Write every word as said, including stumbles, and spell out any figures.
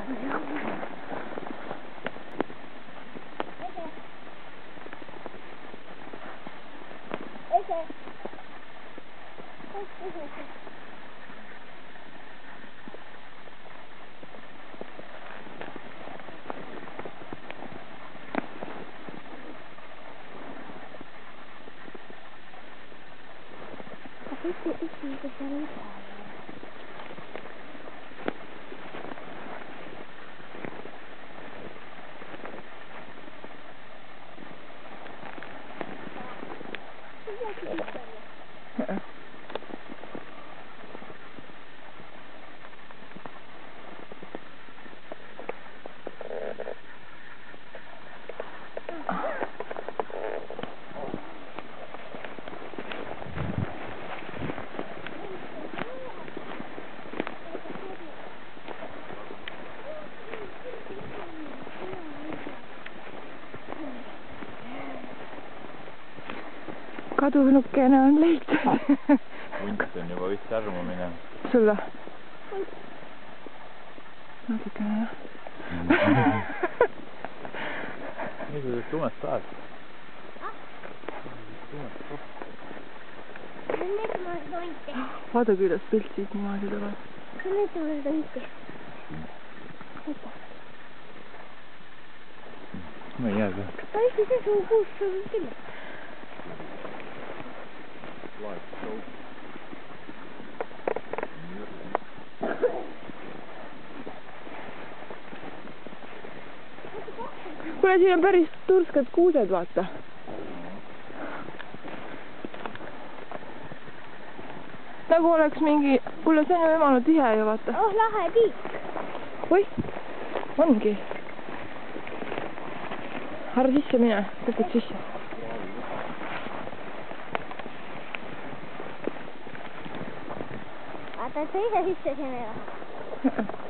Esse, esse, esse é um kadunukene on leitud. Hunt on juba vist armu minev. Sul või? Natukene jah. nii kui tumest tahad. Vaata kuidas pilt siit niimoodi tuleb. Nüüd tuleb tõnti. Ma ei jää see. Ta Eesti see suu kuus sul küll. Kuule, siin on päris turskad kuused, vaata. Nagu oleks mingi... Kuule, see on ju emanu tihe ju, vaata. Oh, lahe tiik. Oi, ongi. Ära sisse mine, kukud sisse. Vaata, et sa ise sisse sinna ei lähe.